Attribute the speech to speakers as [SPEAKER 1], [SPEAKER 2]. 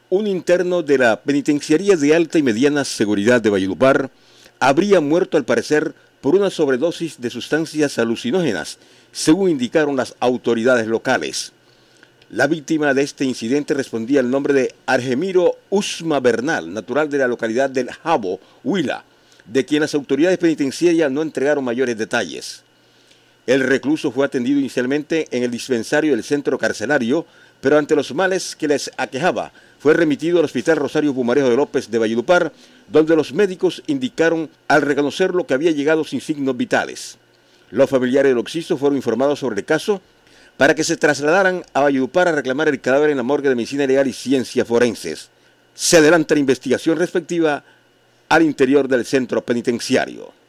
[SPEAKER 1] Un interno de la Penitenciaría de Alta y Mediana Seguridad de Valledupar habría muerto al parecer por una sobredosis de sustancias alucinógenas, según indicaron las autoridades locales. La víctima de este incidente respondía al nombre de Argemiro Usma Bernal, natural de la localidad del Jabo, Huila, de quien las autoridades penitenciarias no entregaron mayores detalles. El recluso fue atendido inicialmente en el dispensario del centro carcelario, pero ante los males que les aquejaba, fue remitido al Hospital Rosario Pumarejo de López de Valledupar, donde los médicos indicaron al reconocerlo que había llegado sin signos vitales. Los familiares del occiso fueron informados sobre el caso para que se trasladaran a Valledupar a reclamar el cadáver en la morgue de Medicina Legal y Ciencias Forenses. Se adelanta la investigación respectiva al interior del centro penitenciario.